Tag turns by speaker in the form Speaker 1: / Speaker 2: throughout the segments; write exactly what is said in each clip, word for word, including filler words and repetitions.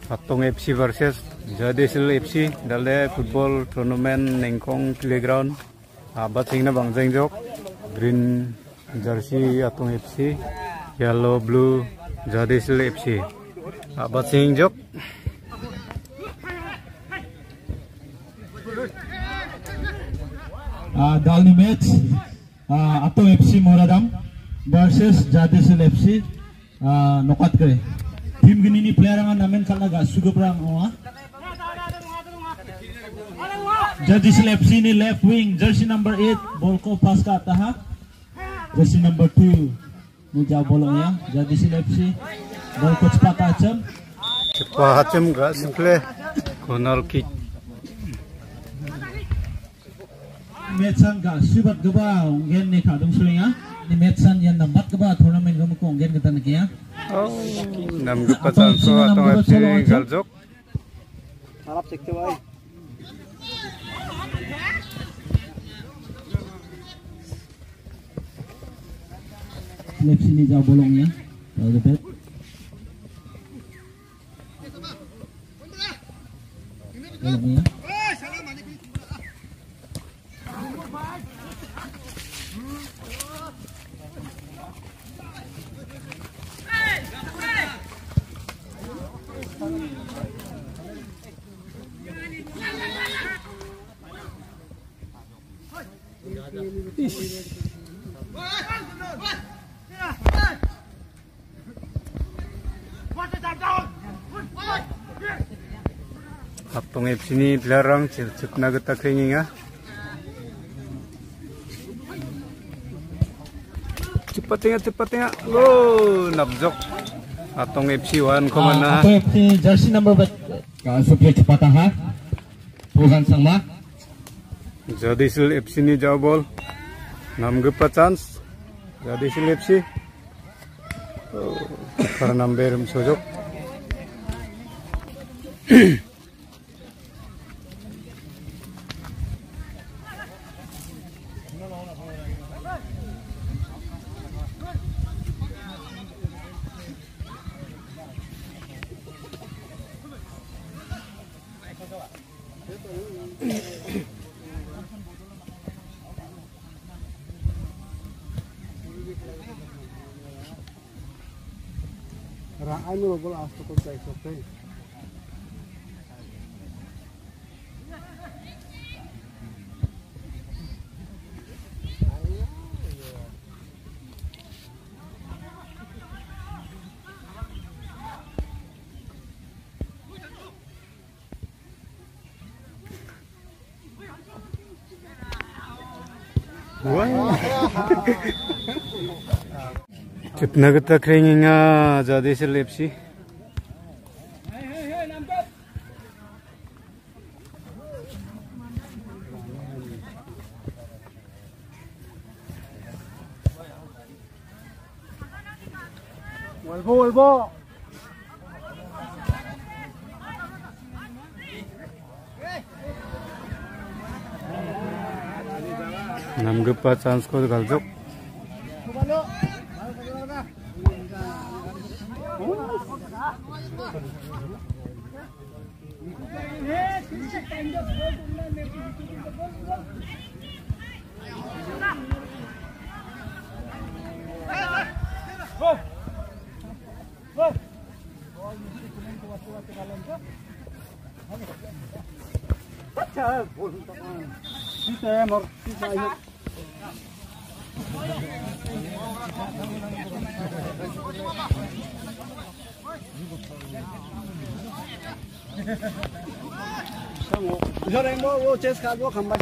Speaker 1: Atong F C versus Jadisil F C dalam football tournament Nengkong playground. Abat sing na bang jeng jok green jersey Atong F C, yellow blue Jadisil F C. Abat sing jok.
Speaker 2: Uh, Dalni match uh, Atong F C Moradam versus Jadisil F C uh, nokat kare. Tim gini ni player ang namin kalaga suguprang oa. Jadisil F C ni left wing jersey number eight ball ko pass ka taha. Jersey number two ni jauh bolong ya. Jadisil F C ball ko cepat acem.
Speaker 1: Cepat acem gak simple corner kick.
Speaker 2: Metsan ka subat gaba onggen ni kadung sulinga. Ni Metsan yan nambat gaba tournament kamu ko onggen kita nikia.
Speaker 1: Oh, nam gapa chanso Atong F C galjok.
Speaker 3: Harap sekte boy.
Speaker 2: Left sini jauh bolong ya. Jauh depan. Bolong ya.
Speaker 1: Atong F C ni dilarang cipna kita keringinga. Cepat tengah cepat tengah. Lo nabjok. Atong F C one komana.
Speaker 2: Atong F C jersey number bet. Ka supaya cepat ha. Bukan sama.
Speaker 1: Jadisil F C ni jauh ball. Nam gapa chance. Jadisil F C. Oh, karena number sojok.
Speaker 3: Ano ba bola asto ko sa isote.
Speaker 1: Wah. Cipna kita keringinga Jadisil F C.
Speaker 3: Volvo volvo.
Speaker 1: Nam gapa chance ko galjok.
Speaker 3: Giờ em mua mua chết cá vô không bay.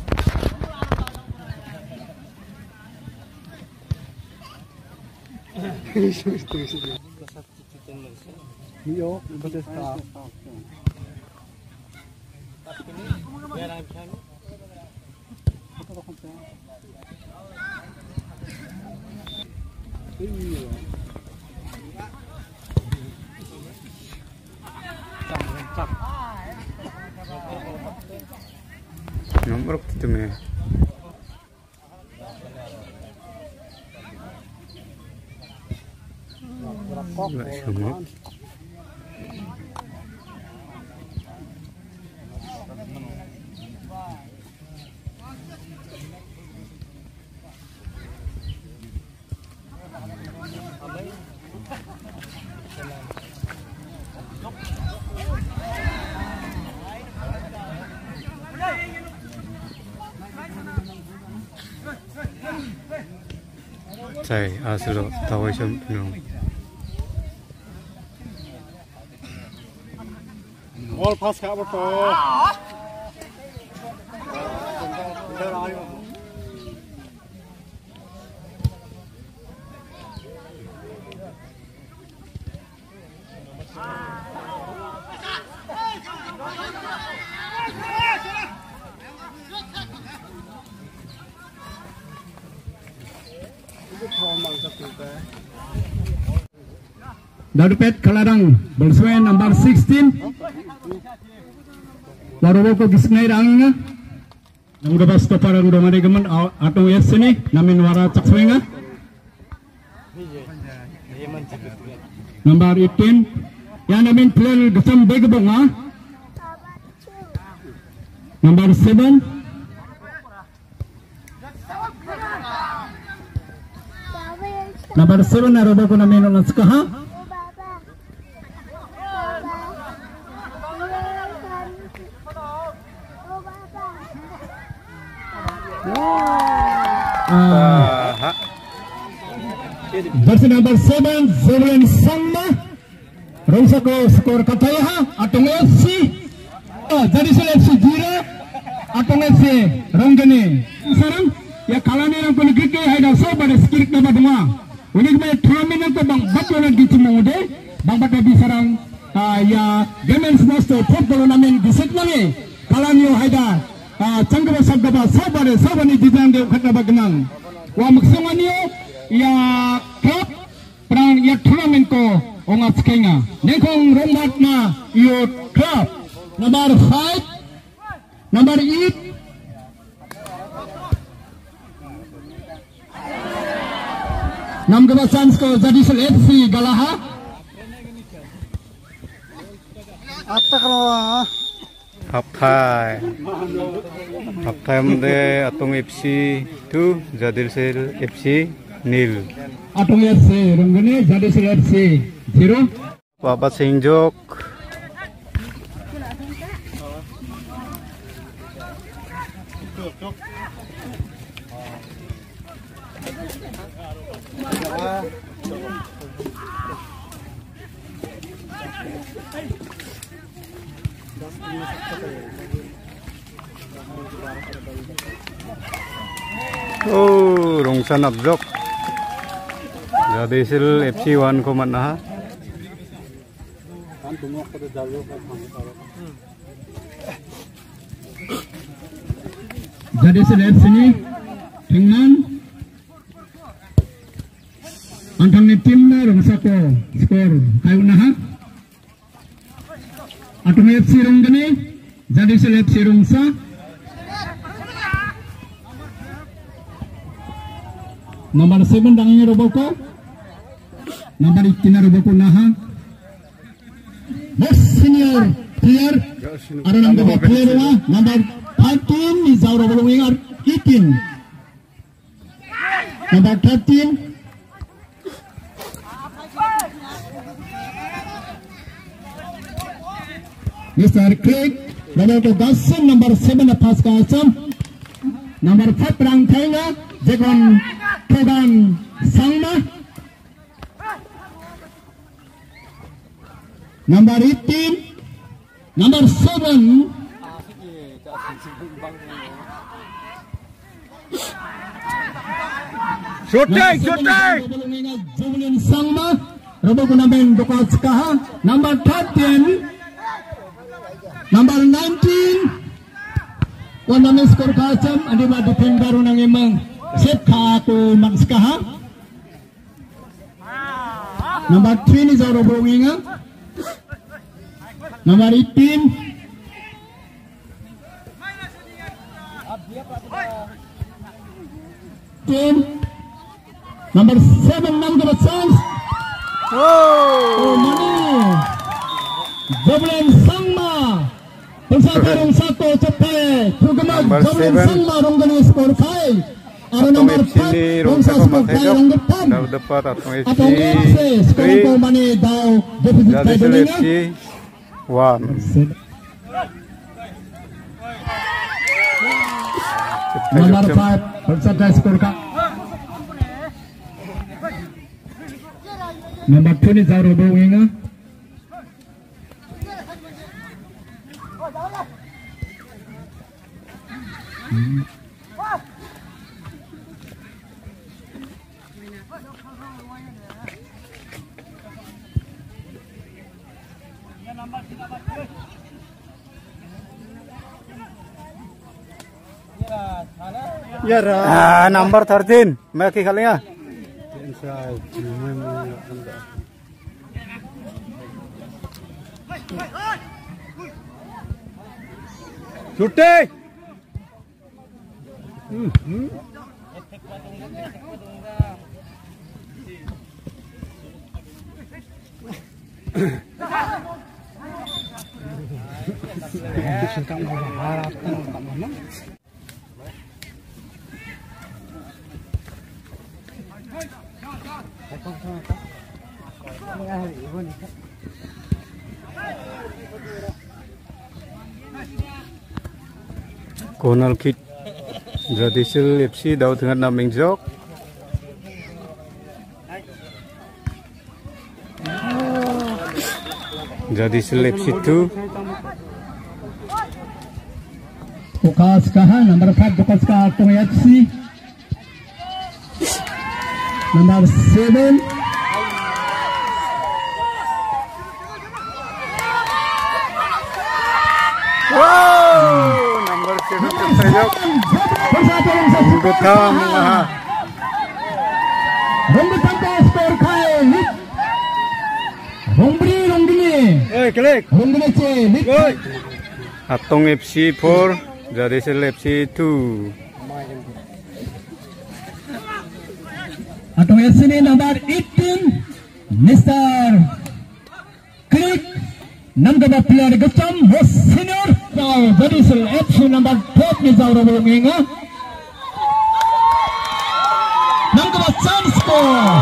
Speaker 3: Yo, betul tak?
Speaker 1: Nomor kita me. Nggak semua. Sai asilo tawai sam no.
Speaker 3: Ball pass ka ba to?
Speaker 4: Darupet Kalarang Bersuen number sixteen. Lalu ko gisnay ranginga. Nang gabas to para ndo mari gaman atong yes ni namin wara chakswenga. Number eighteen. Yan namin player gasam begabonga. Number seven. Number seven na robo ko namin ng skaha. Jersey number seven, Zolan Sangma. Rongsa ko skor kataya ha. Atong F C. Oh, jadi sel F C zero. Atong F C Ronggani. Sarang ya kalani nang ko nagkike hay daw so pada skirik na badunga. Unig may tournament nang ko bang bato na gitu mode. Bang bato di sarang ya Gemens Master football namin gisit langi. Kalani yo hay da. Canggara sabda so pada so bani dijang de khatna bagnang. Wa maksungan yo ya klub perang ya tournament ko ongat kenga nekong rombat na yo club number five number eight nam gaba chance ko jadi sel F C Galaha
Speaker 3: Atta kalawa
Speaker 1: half time half time de atong F C two Jadisel F C nil.
Speaker 4: Atong F C Ronggani Jadisel F C zero.
Speaker 1: Babat Singjok. Oh, Rongsan Abjok. Jadisel F C one ko man na.
Speaker 4: Jadisel F C ni tingnan antang ni tim na Rongsa ko skor kayo na ha. Atong F C Ronggani Jadisel F C Rongsa. Number seven dangin roboko. Number eighteen roboko naha. Most senior player. Ada number player wa. Number thirteen is our roboko winger eighteen. Number thirteen. Mister Craig. Roboko Gasson number seven pass ka asam. Number five rang thainga. Jegon Togan Sangma. Number eighteen. Number seven.
Speaker 1: Shooting, shooting.
Speaker 4: Julian Sangma. Robo ko namin dukat kaha. Number thirteen. Number nineteen. Wan namin skor kasam. Adi ba defender nang imang set ko magskaha. Number three is our winger. Number eighteen. Ten. Number seven number chance. Oh, money. Joblen Sangma. Persatuan satu cepat. Program Joblen Sangma Ronggani skor five. Atong
Speaker 1: F C ni Rongsa ko matayok. Daw dapat atong F C three. Jadisel F C one.
Speaker 4: Number five persatuan skor ka. Number two ni Zaro Bowinga. Hmm.
Speaker 1: Ya, ah, number thirteen, मैं की खेलेंगे? छुट्टे। Corner kick Jadisel F C daw dengan naming jok. Jadisel F C two.
Speaker 4: Bukas kahan number five bukas ka Atong F C. Number seven.
Speaker 1: Wow, number seven terjok. Rambutan ah.
Speaker 4: Rambutan ka skor khaye hit. Rombri Rombri.
Speaker 1: Oi, klik.
Speaker 4: Rombri che hit.
Speaker 1: Oi. Atong F C four, Jadisel F C two.
Speaker 4: Atong F C ni number eighteen, Mister Klik. Number player Gacham most senior. Now Jadisel F C number twelve ni Zauro Bunga. Number chance score.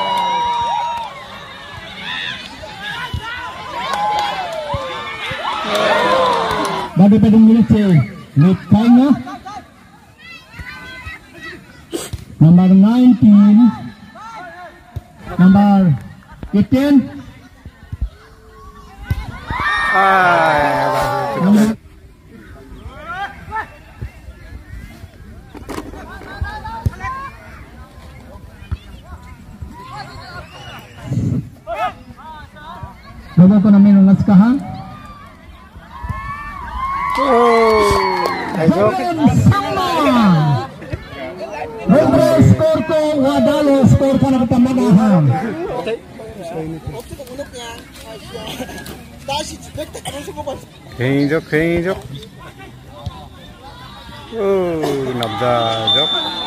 Speaker 4: Bagi pedung militer Lekana. Number nineteen. Number eighteen.
Speaker 1: Ah,
Speaker 4: Number Logo ko namin ang naskahan.
Speaker 1: oh, ayo.
Speaker 4: Sama. Robo skor ko wadalo skor ka na pamagahan.
Speaker 1: Keinjok, keinjok. Oh, nabda jok.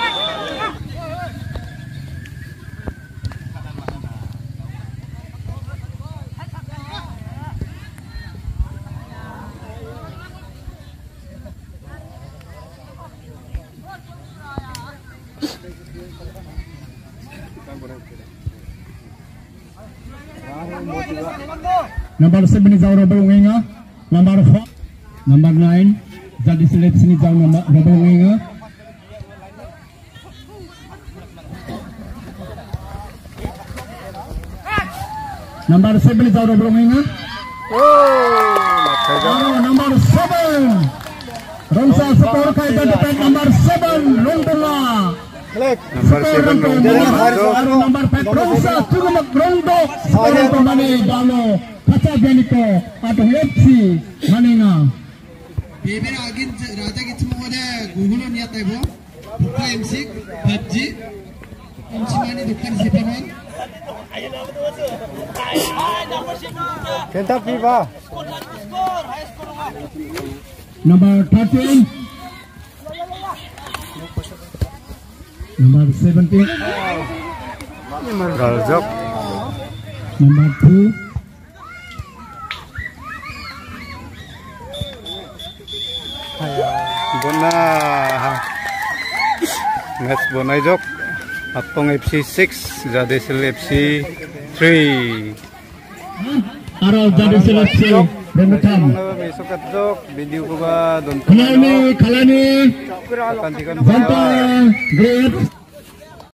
Speaker 4: Number seven ni Zauro Bunga. Number four. Number nine. Jadisel F C ni Zauro Bunga. Number seven ni Zauro Bunga.
Speaker 1: Oh,
Speaker 4: number seven. Ramsa skor kay dapat number seven Londonga.
Speaker 1: number seven
Speaker 4: Number five Ramsa cukup Rondo. Skor kembali Dalo. Kaca Beniko Atong F C Maninga.
Speaker 5: बेबेर आगिन राजा की चमोने गुगुलो निया ताइबो बुका MC PUBG MC माने दुकान सिपामान
Speaker 1: Kenta piba.
Speaker 4: Number thirteen. Number seventeen.
Speaker 1: Galjok.
Speaker 4: Number two.
Speaker 1: Bona. Match bonai jok. Atong F C six, Jadisel F C three.
Speaker 4: Aral Jadisel F C Remutam.
Speaker 1: Besok at jok video ko ba don.
Speaker 4: Kalani, Kalani.
Speaker 1: Kantikan
Speaker 4: Santa Great.